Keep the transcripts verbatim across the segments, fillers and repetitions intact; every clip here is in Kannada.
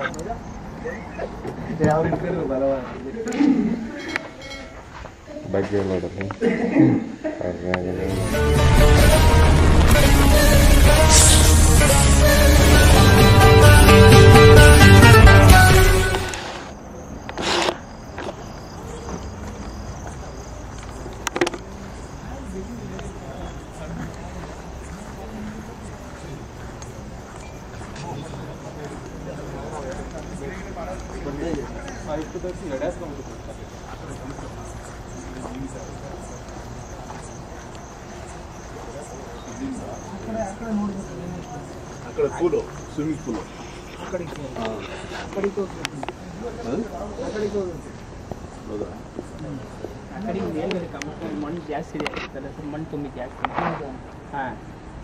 ಬಗ್ಗೆ ನೋಡೋದು అక్కడ పూల్ స్విమ్మింగ్ పూల్ ಮಣ್ಣು ಜಾಸ್ತಿ ಇದೆ ಮಣ್ಣು ತುಂಬಿ ಜಾಸ್ತಿ ಹಾಂ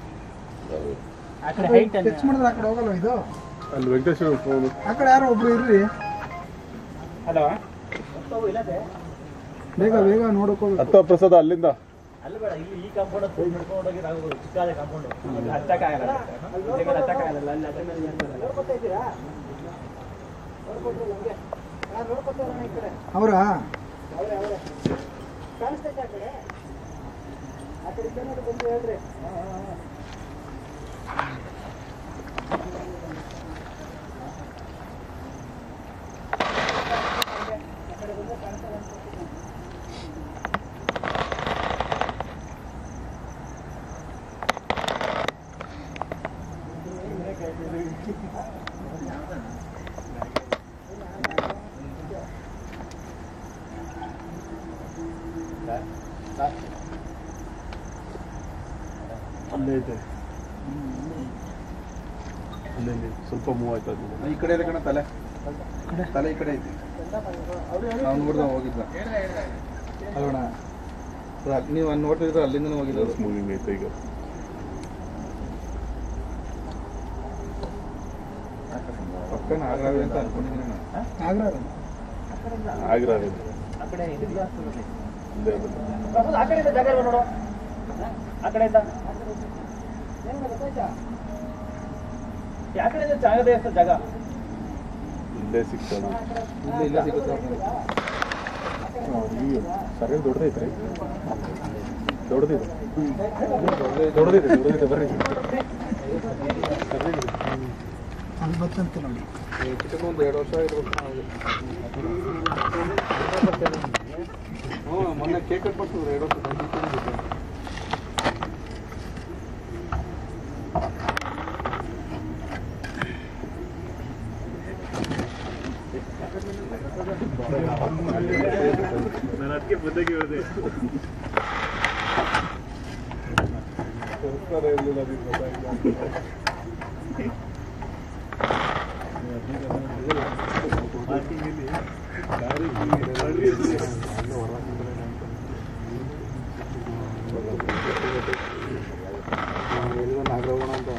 ಆ ಕಡೆ ಹೈಟ್ ಟಚ್ ಮಾಡಿದ್ರೆ ಆ ಕಡೆ ಹೋಗಲ್ಲ ಇದು ಅಲ್ಲಿ ವೆಂಕಟೇಶ್ವರ ಫೋನ್ ಆ ಕಡೆ ಯಾರೋ ಒಬ್ರು ಇರ್ರಿ ಹಲೋ ಬೇಗ ಬೇಗ ನೋಡ್ಕೋಬೇಕು ಹತ್ತ ಪ್ರಸಾದ ಅಲ್ಲಿಂದ ಅಲ್ಲಿ ಬೇಡ ಇಲ್ಲಿ ಈ ಕಾಂಪೌಂಡ್ ಫುಲ್ ಹಿಡ್ಕೊಂಡು ಹೋಗಿ ನಾವು ಚಿಕ್ಕದಾದ ಕಾಂಪೌಂಡ್ ಹತ್ತಕ್ಕಾಗಲ್ಲ ಹತ್ತಕ್ಕಾಗಲ್ಲ ಅಲ್ಲಿ ಅದನ್ನ ನೋಡ್ಕೊತಾ ಇದ್ದೀರಾ ನೋಡ್ಕೊತಾ ಈ ಕಡೆ ಅವರಾ ಅವರೇ ಅವರೇ ಕಾಣಿಸ್ತೈತೆ ಆ ಕಡೆ ಆ ಕಡೆ ಚೆನ್ನಾಗಿ ಬಂದು ಹೇಳ್ರಿ ಅಲ್ಲೇ ಇದೆ ಅಲ್ಲೇ ಸ್ವಲ್ಪ ಮೂವ್ ಆಯ್ತು ಅದು ಈ ಕಡೆ ಇದೆ ಕಣ ತಲೆ ತಲೆ ಈ ಕಡೆ ಐತಿ ನಾವು ನೋಡ್ದ ಹೋಗಿದ್ದ ಅಲ್ಲೋಣ ನೀವು ಅಲ್ಲಿ ನೋಡ್ತಿದ್ರೆ ಅಲ್ಲಿಂದ ಹೋಗಿದ್ದು ಮೂವಿಂಗ್ ಐತೆ ಈಗ ಪಕ್ಕನ ಆಗ್ರಾವೆ ಅಂತ ಅನ್ಕೊಂಡಿದ್ದೀನಿ ನಾನು ಆಗ್ರಾ ಆ ಕಡೆ ಇದು ಆ ಕಡೆಯಿಂದ ಜಾಗ ಇಲ್ವಾ ನೋಡು ಆ ಕಡೆಯಿಂದ ಯಾವ ಕಡೆಯಿಂದ ಜಾಗದ ಎಷ್ಟು ಜಾಗ ಇಲ್ಲೇ ಸಿಗ್ತಾನ ಇಲ್ಲೇ ಇಲ್ಲೇ ಸಿಗುತ್ತೆ ಸರಿಯಾಗಿ ದೊಡ್ಡದೈತ್ರಿ ದೊಡ್ಡದಿದೆ ದೊಡ್ಡದಿದೆ ದೊಡ್ಡದಿದೆ ಬರ್ರಿ ಅಲ್ಲಿ ಬರ್ತಂತೆ ನೋಡಿ ಚಿಕ್ಕ ಒಂದು ಎರಡು ವರ್ಷ ಇರ್ಬೇಕು ಹ್ಞೂ ಮೊನ್ನೆ ಕೇಕ್ ಕಟ್ ಬರ್ತಿದ್ರು ಎರಡು ವರ್ಷ ನಾನು ಅದಕ್ಕೆ ಬುದ್ಧಿಗೆ ಹೋದೆ ನಾಗರವಣ ಅಂತ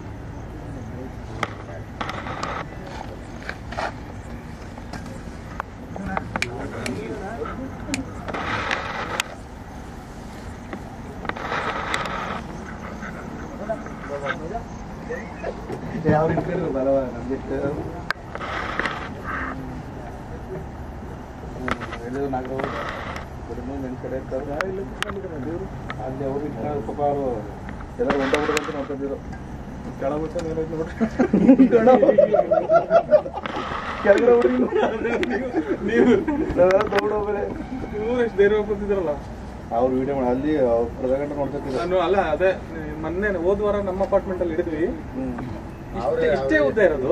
ಯಾವ ಇಟ್ಕೊಂಡ್ರು ಬರವ ನಮ್ದಿಟ್ಟು ಹೇಳಿದ್ರು ನಾಗರವ ಬರೀ ನನ್ನ ಕಡೆ ಇರ್ತಾರೆ ಅಲ್ಲಿ ಅವ್ರು ಇಟ್ಕೊಂಡು ಪಾಪ ಅವರು ಎಲ್ಲರೂ ಹೊಂಟ ಬಿಡೋದಂತ ನೋಡ್ತಿದ್ರು ಕೆಳಬಿಟ್ಟು ಮೇಲೆ ನೋಡ್ರಿ ನೀವು ದೌಡೋಗ್ರೆ ಇವ್ರು ಎಷ್ಟು ಧೈರ್ಯ ಬರ್ತಿದ್ರಲ್ಲ ಅವ್ರು ವಿಡಿಯೋ ಮಾಡಿ ಅಲ್ಲಿ ಅರ್ಧ ಗಂಟೆ ನೋಡ್ತಿದ್ರು ನಾನು ಅಲ್ಲ ಅದೇ ಮೊನ್ನೆ ಹೋದ ವಾರ ನಮ್ಮ ಅಪಾರ್ಟ್ಮೆಂಟ್ ಅಲ್ಲಿ ಹಿಡಿದ್ವಿ ಇಷ್ಟೇ ಉದ್ದ ಇರೋದು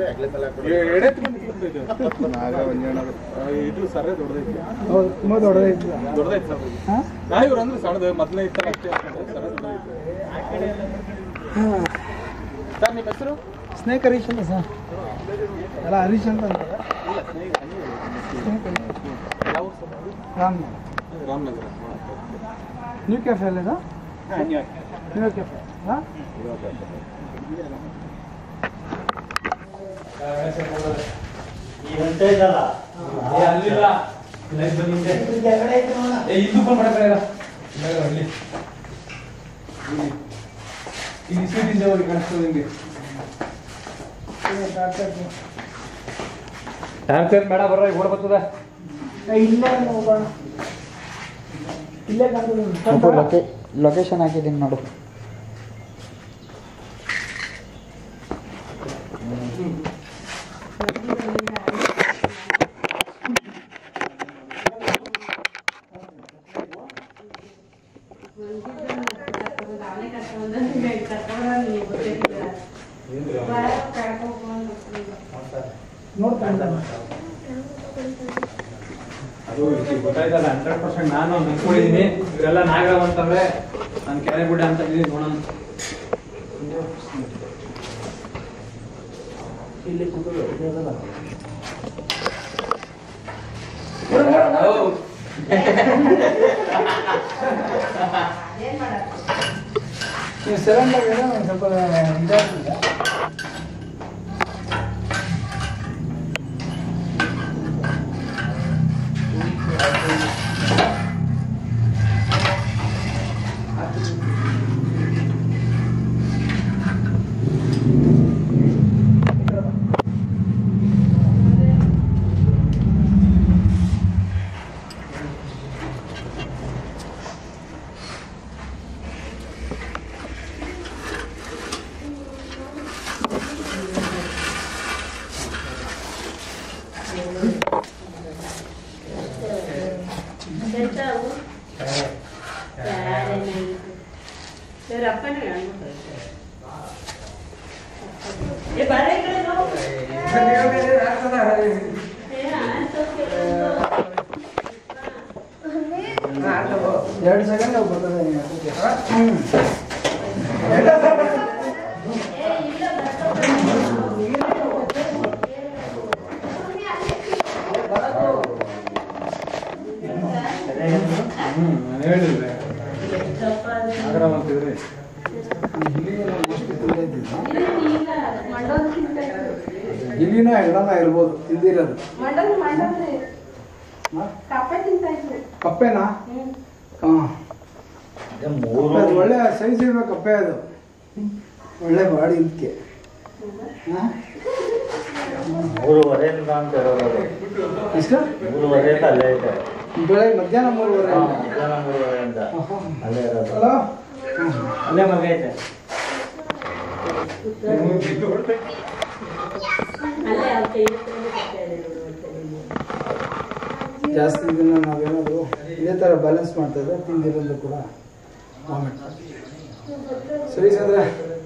ಇದು ಸರಿ ದೊಡ್ಡದೈತಿ ತುಂಬಾ ದೊಡ್ಡದೈತಿ ದೊಡ್ಡದೈತಿ ನಾ ಇವ್ರು ಅಂದ್ರೆ ಸಣ್ಣದ ಮೊದಲನೇ ಇತ್ತ ಅಷ್ಟೇ ಸರ್ ನಿಮ್ಮ ಹೆಸರು ಸ್ನೇಕ್ ಹರೀಶ್ ಅಂತ ಸರ್ ಎಲ್ಲ ಹರೀಶ್ ಅಂತ ಅಂತಾರೆ ರಾಮನಗರ ರಾಮನಗರ ನ್ಯೂ ಕೆಫೆ ಅಲ್ಲಿದ ಹಾಂ ನೀವು ನ್ಯೂ ಕೆಫೆ ಹಾಂ ಈ ಹೊಂಟೆ ಇದಲ್ಲ ಅಲ್ಲಿಲ್ಲ ಇದು ಮಾಡ್ಬೇಕಾಗಿಲ್ಲ ಇಲ್ಲಿ ಸೀಟಿಂದ ಹೋಗಿ ಕಾಣಿಸ್ತದೆ ನಿಮಗೆ ಟಾರ್ಚರ್ ಬೇಡ ಬರ್ರ ಓಡ್ ಬರ್ತದ ಇಲ್ಲೇ ಹೋಗೋಣ ಇಲ್ಲೇ ಲೊಕೇ ಲೊಕೇಶನ್ ಹಾಕಿದ್ದೀನಿ ನೋಡು. ಅದು ಗೊತ್ತಾಯ್ತಲ್ಲ ಹಂಡ್ರೆಡ್ ಪರ್ಸೆಂಟ್ ನಾನು ನಂಬ್ಕೊಂಡಿದ್ದೀನಿ ಇವರೆಲ್ಲ ನಾಗರಾವ್ ಅಂತಂದ್ರೆ ನಾನು ಕೆರೆ ಗುಡ್ಡ ಅಂತ ಇದ್ದೀನಿ ನೋಡೋಣ. ಇಲ್ಲಿ ಕೂತ್ಕೊಳ್ಳಿ ನೀವು ಸೆವೆನ್ ಒಂದು ಸ್ವಲ್ಪ ಇದಾಗಿಲ್ಲ. ಎರಡು ಸೆಕೆಂಡ್ ಬರ್ತದೆ ಹೇಳಿದ್ರೆ ನಾಗರಾವ್ ಅಂತಿದ್ರಿ ಇಲ್ಲಿನ ಎಡನ ಇರ್ಬೋದು ತಿಂದಿರೋದು. ಕಪ್ಪೆನಾ? ಹಾಂ, ಒಳ್ಳೆ ಸೈಜ್ ಇರೋ ಕಪ್ಪೆ ಅದು, ಒಳ್ಳೆ ಬಾಡಿ ಇದಕ್ಕೆ. ಮೂರುವರೆಯಿಂದ ಅಂತ ಹೇಳೋದು ಎಷ್ಟು? ಮೂರುವರೆಯಿಂದ ಅಲ್ಲೇ ಇದೆ. ಬೆಳಗ್ಗೆ ಮಧ್ಯಾಹ್ನ ಮೂರುವರೆ. ಮಧ್ಯಾಹ್ನ ಮೂರುವರೆಯಿಂದ ಅಲ್ಲೇ ಇರೋದು. ಹಲೋ, ಅಲ್ಲೇ ಮಗ ಐತೆ. ಜಾಸ್ತಿ ಇದನ್ನ ನಾವೇನಾದ್ರು ಇದೇ ಥರ ಬ್ಯಾಲೆನ್ಸ್ ಮಾಡ್ತಾ ಇದ್ರೆ ತಿಂದಿರೋದು ಕೂಡ ವಾಮಿಟ್. ಸರಿ ಸರ್,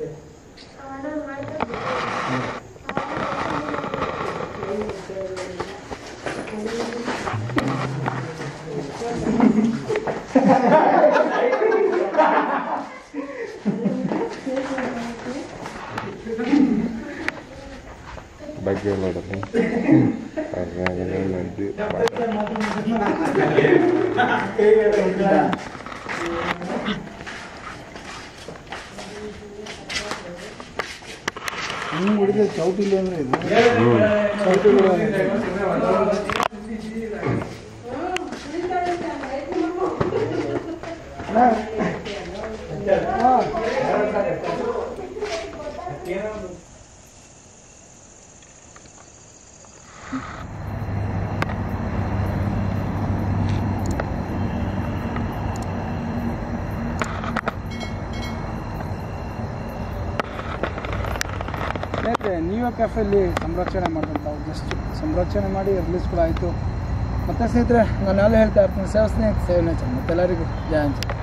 ಬಗ್ಗೆ ನೋಡೋದು ಮಂದಿ ಹಿಂಗೆ ಹಿಡಿದ ಚೌಟಿಲಿ ಅಂದರೆ ಇದು ಚೌಟಿಗಳು ನ್ಯೂ ಕೆಫೆಯಲ್ಲಿ ಸಂರಕ್ಷಣೆ ಮಾಡಿದಂಥ ಜಸ್ಟ್ ಸಂರಕ್ಷಣೆ ಮಾಡಿ ರಿಲೀಸ್ ಕೂಡ ಆಯಿತು. ಮತ್ತು ಸ್ನೇಹಿತರೆ, ನಾನು ಎಲ್ಲ ಹೇಳ್ತಾ ಇರ್ತೀನಿ, ಸೇವೆ ಸ್ನೇಹಿತ ಸೇವೆ ನೇಚರ್. ಮತ್ತೆಲ್ಲರಿಗೂ ಜಯ ಅಂಚೆ.